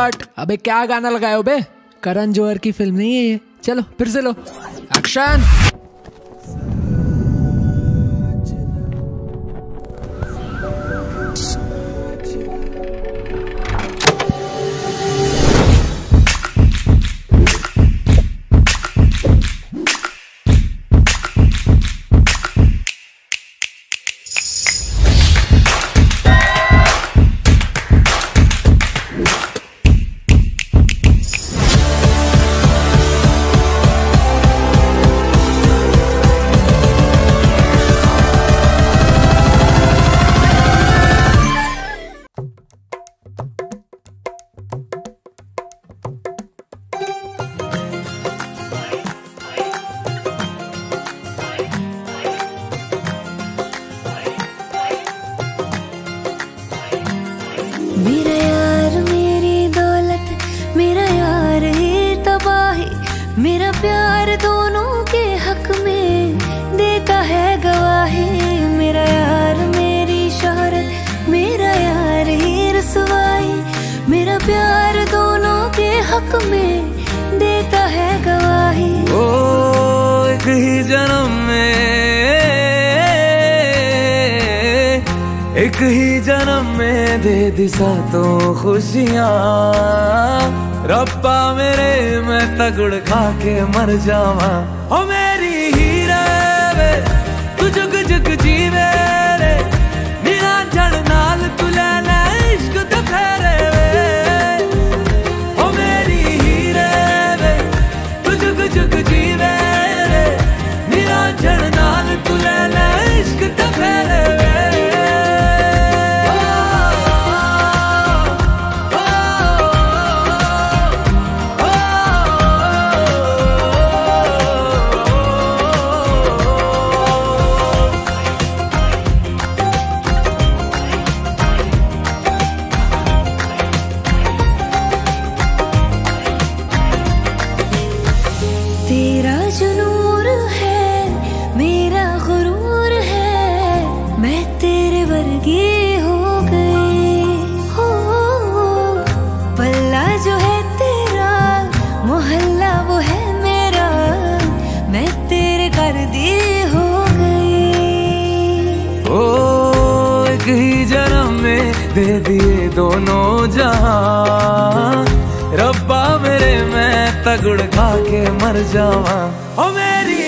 Cut. अबे क्या गाना लगाया हो बे? करण जौहर की फिल्म नहीं है ये। चलो फिर से लो, एक्शन। मेरा यार मेरी दौलत, मेरा यार ही तबाही, मेरा प्यार दोनों के हक में देता है गवाही। मेरा यार मेरी शोहरत, मेरा यार ही रसवाई, मेरा प्यार दोनों के हक में देता है गवाही। ओ एक ही जन्म में, एक ही जन्म में दे दी सातों खुशियाँ। रब्बा मेरे मैं तगड़ खा के मर जावा। ओ मेरी हीरे वे तू जुग जुग जीवे रे, निरा जड़ नाल तू ले ले इश्क तो फेरे वे। ओ मेरी हीरे वे तू जुग जुग जीवे रे, निरा जड़ नाल तू ले ले इश्क तो फेरे वे। तेरा जो नूर है मेरा गुरूर है, मैं तेरे वर्गी हो गई हो। पल्ला जो है तेरा, मोहल्ला वो है मेरा, मैं तेरे कर दी हो गई। ओ एक ही जन्म में दे दिए दोनों जहां। रब्बा मेरे मैं तगड़ खा के मर जावा। ओ मेरी